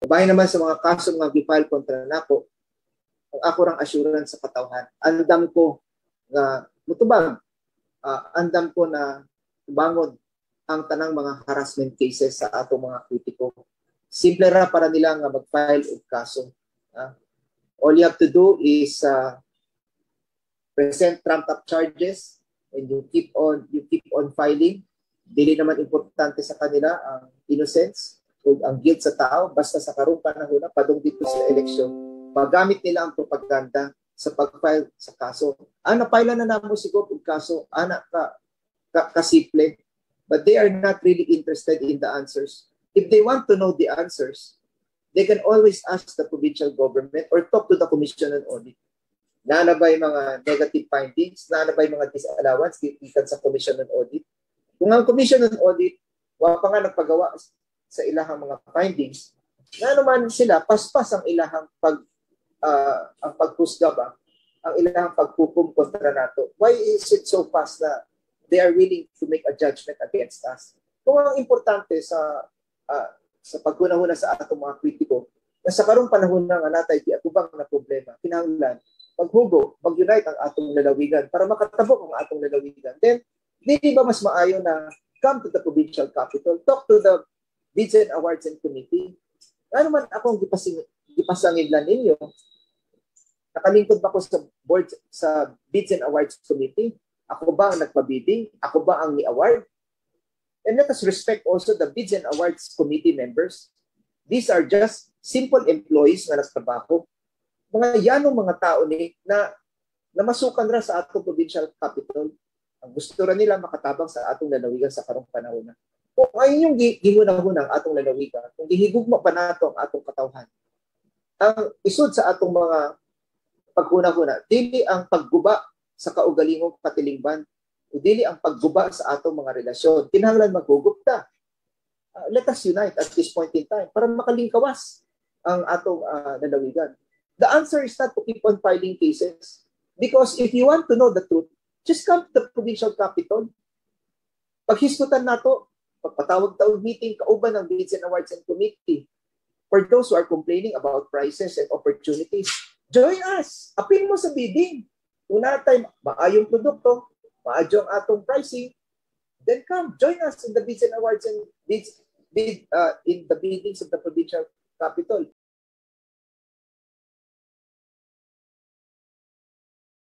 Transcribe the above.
Babae naman sa mga kaso nga gifile kontra nako, ang ako rang assurance sa katawhan. Andam ko nga mutubag, andam ko na tubangon ang tanang mga harassment cases sa atong mga kritiko. Simple ra para nila nga mag-file og kaso. All you have to do is present trumped up charges and you keep on filing. Dili naman importante sa kanila ang innocence o ang guilt sa tao, basta sa karong panahon na padung dito sa eleksyon, magamit nila ang propaganda sa pag-file sa kaso. Napila na namo siguro og kaso, kasimple, but they are not really interested in the answers. If they want to know the answers, they can always ask the provincial government or talk to the Commission on Audit. Nanabay mga negative findings, nanabay mga disallowance gikan sa Commission on Audit. Kung ang Commission on Audit, wa pa nga nagpagawa sa ilahang mga findings, nga naman sila, paspas ang ilahang ang paghusga ba, ang ilahang paghukom kontra nato. Why is it so fast na they are willing to make a judgment against us? Kung ang importante sa paghunahuna sa atong mga kritiko, na sa karong panahon na nga natay di atubang na problema, kinahanglan, maghugo, mag-unite ang atong lalawigan para makatabok ang atong lalawigan. Then, di ba mas maayo na come to the provincial capital, talk to the Bids and Awards and Committee. Ano man akong gipasangidlan ninyo, nakalingkod ba ko sa board sa Bids and Awards Committee? Ako ba ang nagpabidding? Ako ba ang ni-award? And let us respect also the Bids and Awards Committee members. These are just simple employees na nagtrabaho. Mga yanong mga tao ni na masukan ra sa atong provincial capital. Ang gusto ra nila makatabang sa atong lalawigan sa karong panahon na. Kung ayun yung gihunahunang atong lalawigan, kung gihigugma pa nato ang atong katawhan, ang isod sa atong mga paghunahuna, dili ang pagguba sa kaugalingong katilingban, o dili ang pagguba sa atong mga relasyon. Kinahanglan maghugot ta. Let us unite at this point in time para makalingkawas ang atong lalawigan. The answer is not to keep on filing cases, because if you want to know the truth, just come to the provincial capital. Paghisgutan nato, pagpatawag-tawag meeting kauban ng Bids and Awards and Committee. For those who are complaining about prices and opportunities, join us. Appeal mo sa bidding. Kung natay maayong produkto, maadyo ang atong pricing, then come, join us in the Bids and Awards and in the biddings of the provincial capital.